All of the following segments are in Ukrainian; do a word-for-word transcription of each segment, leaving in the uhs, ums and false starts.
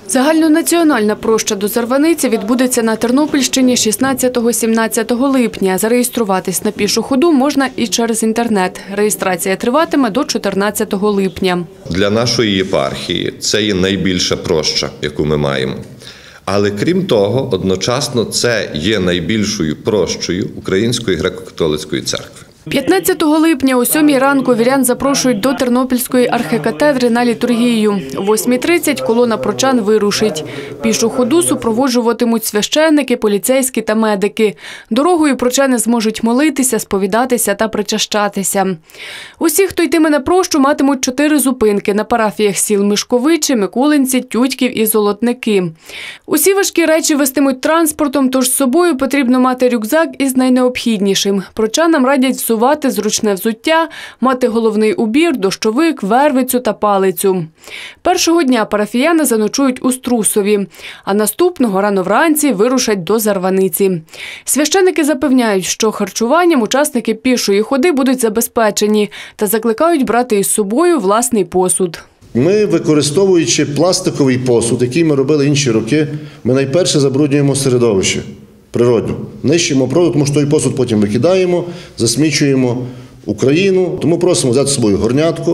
Загальнонаціональна проща до Зарваниці відбудеться на Тернопільщині шістнадцятого-сімнадцятого липня. Зареєструватись на пішу ходу можна і через інтернет. Реєстрація триватиме до чотирнадцятого липня. Для нашої єпархії це є найбільша проща, яку ми маємо. Але крім того, одночасно це є найбільшою прощею Української греко-католицької церкви. п'ятнадцятого липня о сьомій ранку вірян запрошують до Тернопільської архікатедри на літургію. О восьмій тридцять колона прочан вирушить. Пішу ходу супроводжуватимуть священники, поліцейські та медики. Дорогою прочани зможуть молитися, сповідатися та причащатися. Усі, хто йтиме на прощу, матимуть чотири зупинки на парафіях сіл Мишковичі, Микулинці, Тютьків і Золотники. Усі важкі речі вестимуть транспортом, тож з собою потрібно мати рюкзак із найнеобхіднішим. Прочанам радять всувати зручне взуття, мати головний убір, дощовик, вервицю та палицю. Першого дня парафіяни заночують у Струсові, а наступного рано вранці вирушать до Зарваниці. Священики запевняють, що харчуванням учасники пішої ходи будуть забезпечені та закликають брати із собою власний посуд. Ми, використовуючи пластиковий посуд, який ми робили інші роки, ми найперше забруднюємо середовище природньо. Нищимо природу, тому що той посуд потім викидаємо, засмічуємо Україну. Тому просимо взяти з собою горнятку,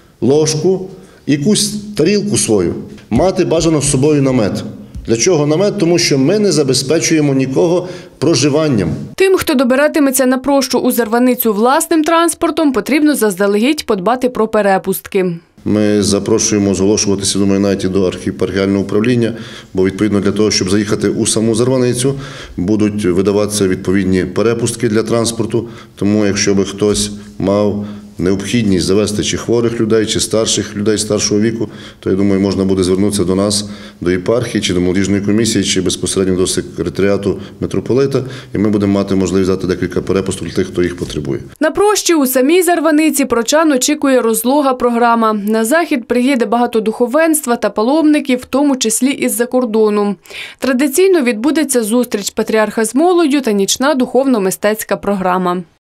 ложку, якусь тарілку свою. Мати бажано з собою намет. Для чого намет? Тому що ми не забезпечуємо нікого проживанням. Тим, хто добиратиметься на прощу у Зарваницю власним транспортом, потрібно заздалегідь подбати про перепустки. Ми запрошуємо зголошуватися, думаю, навіть і до архієпархіального управління, бо відповідно для того, щоб заїхати у саму Зарваницю, будуть видаватися відповідні перепустки для транспорту. Тому якщо би хтось мав необхідність завести чи хворих людей, чи старших людей старшого віку, то, я думаю, можна буде звернутися до нас, до єпархії, чи до молодіжної комісії, чи безпосередньо до секретаріату митрополита, і ми будемо мати можливість дати декілька перепусток для тих, хто їх потребує. На прощі у самій Зарваниці прочан очікує розлога програма. На захід приїде багато духовенства та паломників, в тому числі із-за кордону. Традиційно відбудеться зустріч патріарха з молоддю та нічна духовно-мистецька програма.